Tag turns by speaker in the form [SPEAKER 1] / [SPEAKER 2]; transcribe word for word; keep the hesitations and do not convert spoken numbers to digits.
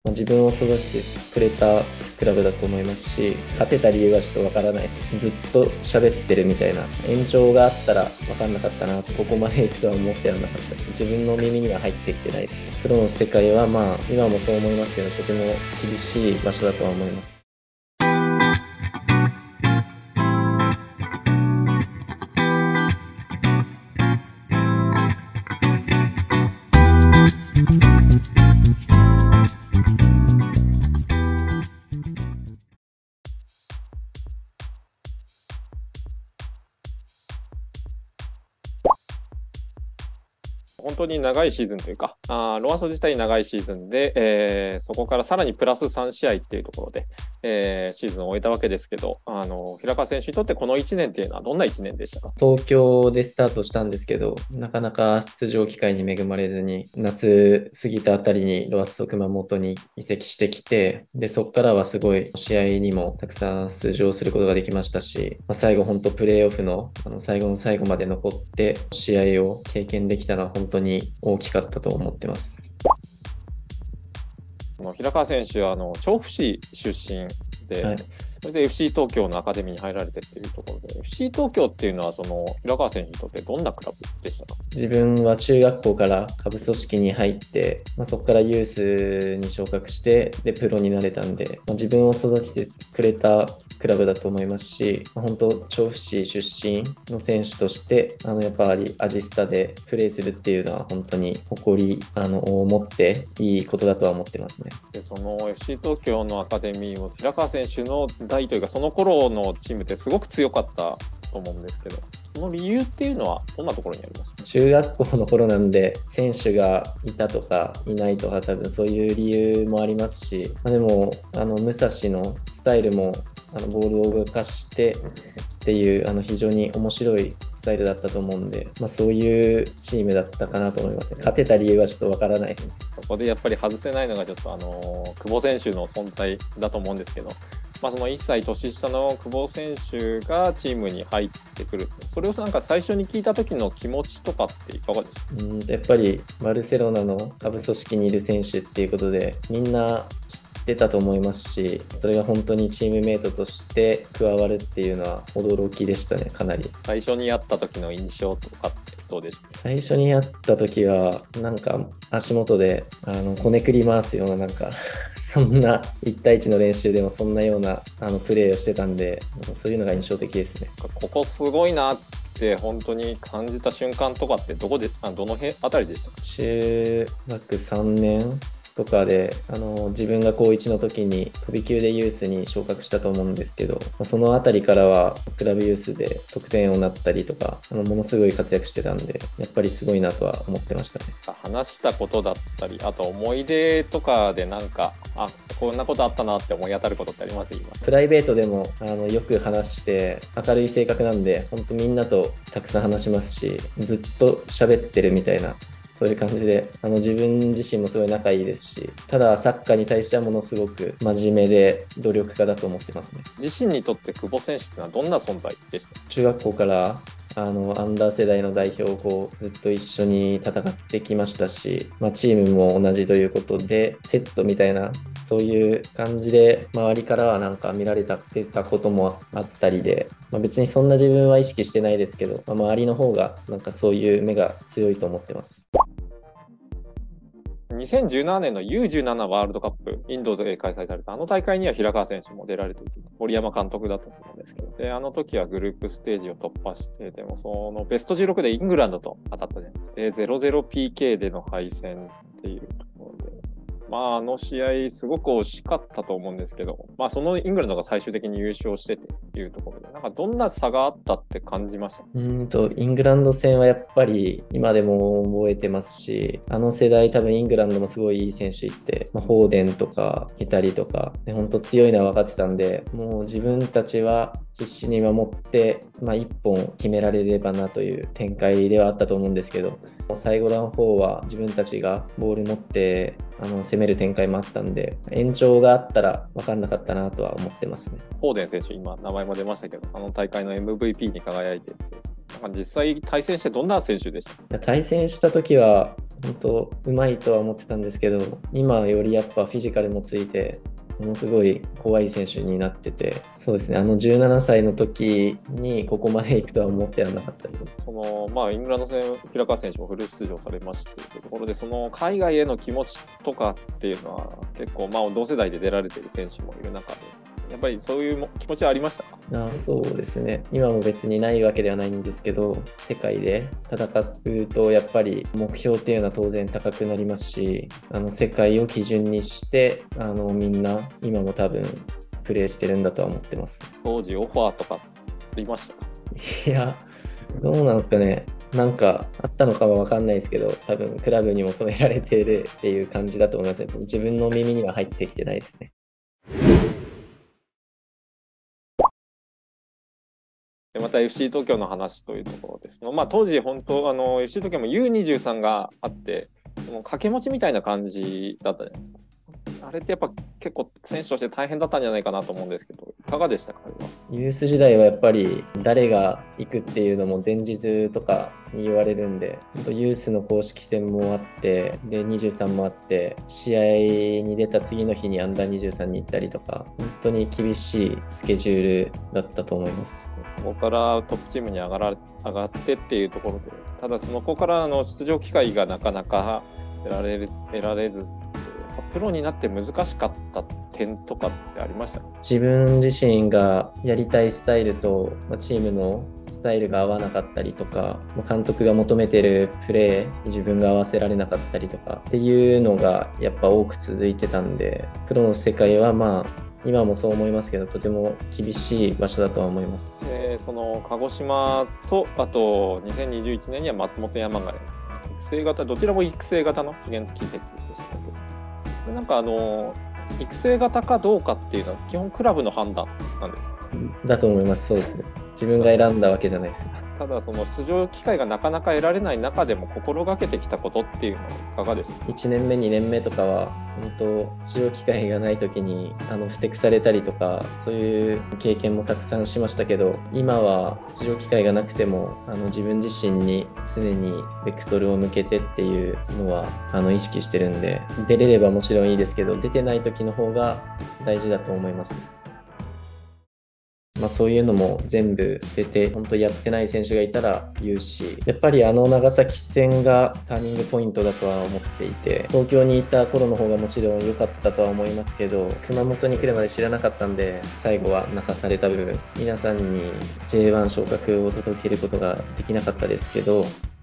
[SPEAKER 1] まあ、自分を育ててくれたクラブだと思いますし、勝てた理由はちょっとわからないです。ずっと喋ってるみたいな、延長があったらわかんなかったなと、ここまで行くとは思ってはなかったです。自分の耳には入ってきてないですね。プロの世界はまあ今もそう思いますけど、とても厳しい場所だとは思います。
[SPEAKER 2] 本当に長いシーズンというか、あロアソ自体長いシーズンで、えー、そこからさらにプラスさん試合っていうところで、えー、シーズンを終えたわけですけど、あの平川選手にとってこのいちねんっていうのはどんないちねんでしたか？
[SPEAKER 1] 東京でスタートしたんですけど、なかなか出場機会に恵まれずに、夏過ぎたあたりにロアッソ熊本に移籍してきて、で、そこからはすごい試合にもたくさん出場することができましたし、まあ、最後本当プレーオフの、あの最後の最後まで残って試合を経験できたのは本当に大きかったと思ってます。
[SPEAKER 2] 平川選手はあの調布市出身で、はい、それで エフシー 東京のアカデミーに入られてっていうところで、 エフシー 東京っていうのはその平川選手にとってどんなクラブでしたか？
[SPEAKER 1] 自分は中学校から下部組織に入って、まあ、そこからユースに昇格してでプロになれたんで、まあ、自分を育ててくれたクラブだと思いますし、まあ、本当調布市出身の選手としてあのやっぱりアジスタでプレーするっていうのは本当に誇りあのを持っていいことだとは思ってますね。
[SPEAKER 2] でその エフシー 東京のアカデミーを平川選手の代というかその頃のチームってすごく強かったと思うんですけど、その理由っていうのはどんなところにありますか？
[SPEAKER 1] 中学校の頃なんで選手がいたとかいないとか多分そういう理由もありますし、まあ、でもあの武蔵のスタイルもあのボールを動かしてっていうあの非常に面白いスタイルだったと思うんで、まあ、そういうチームだったかなと思いますね。勝てた理由はちょっとわからないですね。
[SPEAKER 2] そこでやっぱり外せないのがちょっとあの久保選手の存在だと思うんですけど、まあ、そのいっさい年下の久保選手がチームに入ってくる、それをなんか最初に聞いた時の気持ちとかっていかがですか？
[SPEAKER 1] うんやっぱりバルセロナの下部組織にいる選手っていうことでみんな知ってたと思いますし、それが本当にチームメイトとして加わるっていうのは驚きでしたね。かなり
[SPEAKER 2] 最初に会った時の印象とかってどうでしょう？
[SPEAKER 1] 最初に会った時はなんか足元であのこねくり回すようななんかそんないち対いちの練習でもそんなようなあのプレーをしてたんで、そういうのが印象的ですね。
[SPEAKER 2] ここすごいなって本当に感じた瞬間とかってどこで、あどの辺あたりでしたか？
[SPEAKER 1] 中学さんねんとかであの自分が高いちの時に飛び級でユースに昇格したと思うんですけど、そのあたりからはクラブユースで得点をなったりとかあのものすごい活躍してたんで、やっぱりすごいなとは思ってましたね。
[SPEAKER 2] 話したことだったり、あと思い出とかでなんかあこんなことあったなって思い当たることってあります？今
[SPEAKER 1] プライベートでもあのよく話して明るい性格なんで本当みんなとたくさん話しますし、ずっと喋ってるみたいなそういう感じで、あの自分自身もすごい仲いいですし、ただサッカーに対してはものすごく真面目で努力家だと思ってますね。
[SPEAKER 2] 自身にとって久保選手ってのはどんな存在でした？
[SPEAKER 1] 中学校からあのアンダー世代の代表をこうずっと一緒に戦ってきましたし、まあ、チームも同じということでセットみたいなそういう感じで周りからはなんか見られたこともあったりで、まあ、別にそんな自分は意識してないですけど、まあ、周りの方がなんかそういう目が強いと思ってます。
[SPEAKER 2] にせんじゅうななねんの ユーじゅうなな ワールドカップ、インドで開催されたあの大会には平川選手も出られていて、森山監督だと思うんですけど、であの時はグループステージを突破して、でもそのベストじゅうろくでイングランドと当たったじゃないですか。で ゼロゼロピーケー での敗戦っていうところで、まああの試合すごく惜しかったと思うんですけど、まあそのイングランドが最終的に優勝してっていうところで、なんかどんな差があったって感じました？
[SPEAKER 1] うんとイングランド戦はやっぱり今でも覚えてますし、あの世代多分イングランドもすごいいい選手いて、まあ、ホーデンとかいたりとか本当強いのは分かってたんで、もう自分たちは必死に守って、まあ、いっぽん決められればなという展開ではあったと思うんですけど、最後の方は自分たちがボール持ってあの攻める展開もあったんで、延長があったら分かんなかったなとは思ってますね。
[SPEAKER 2] ホーデン選手、今名前も出ましたけど、あの大会の エムブイピー に輝いてて、なんか実際対戦してどんな選手でした？
[SPEAKER 1] 対戦した時は本当うまいとは思ってたんですけど、今よりやっぱフィジカルもついて、ものすごい怖い選手になってて、そうですね、あのじゅうななさいの時にここまで行くとは思ってはなかったです。
[SPEAKER 2] そのまあ、イングランド戦、平川選手もフル出場されましたというところで、その海外への気持ちとかっていうのは、結構、まあ、同世代で出られている選手もいる中で、やっぱりそういう気持ちはありましたか？
[SPEAKER 1] あそうですね、今も別にないわけではないんですけど、世界で戦うとやっぱり目標っていうのは当然高くなりますし、あの世界を基準にしてあのみんな今も多分プレーしてるんだとは思ってます。
[SPEAKER 2] 当時オファーとかありましたか？
[SPEAKER 1] いや、どうなんですかね。なんかあったのかは分かんないですけど、多分クラブに求められているっていう感じだと思いますね。自分の耳には入ってきてないですね。
[SPEAKER 2] でまた エフシー 東京の話というところですの、まあ、当時本当あの エフシー 東京も ユーにじゅうさん があって、その掛け持ちみたいな感じだったじゃないですか。あれってやっぱ結構選手として大変だったんじゃないかなと思うんですけど、いかがでしたか？あれは
[SPEAKER 1] ユース時代はやっぱり誰が行くっていうのも前日とかに言われるんで、本当ユースの公式戦もあって、でにじゅうさんもあって、試合に出た次の日にアンダーにじゅうさんに行ったりとか、本当に厳しいスケジュールだったと思います。
[SPEAKER 2] そこからトップチームに上がら上がってっていうところで、ただそのここからの出場機会がなかなか得られず、得られずプロになって難しかった点とかってありましたか？
[SPEAKER 1] 自分自身がやりたいスタイルと、まあ、チームのスタイルが合わなかったりとか、まあ、監督が求めてるプレーに自分が合わせられなかったりとかっていうのがやっぱ多く続いてたんで、プロの世界はまあ今もそう思いますけど、とても厳しい場所だとは思います。
[SPEAKER 2] でその鹿児島と、あとにせんにじゅういちねんには松本山雅、育成型、どちらも育成型の期限付き移籍でしたけど、これなんかあの育成型かどうかっていうのは基本クラブの判断なんですか？
[SPEAKER 1] だと思います。そうですね。自分が選んだわけじゃないです。
[SPEAKER 2] ただその出場機会がなかなか得られない中でも心がけてきたことっていうのはいかがですか？
[SPEAKER 1] いちねんめにねんめとかは本当出場機会がない時にあの不適されたりとか、そういう経験もたくさんしましたけど、今は出場機会がなくてもあの自分自身に常にベクトルを向けてっていうのはあの意識してるんで、出れればもちろんいいですけど、出てない時の方が大事だと思います。まあ、そういうのも全部出て、本当やってない選手がいたら言うし、やっぱりあの長崎戦がターニングポイントだとは思っていて、東京にいた頃の方がもちろん良かったとは思いますけど、熊本に来るまで知らなかったんで、最後は泣かされた部分、皆さんに ジェイワン 昇格を届けることができなかったですけど、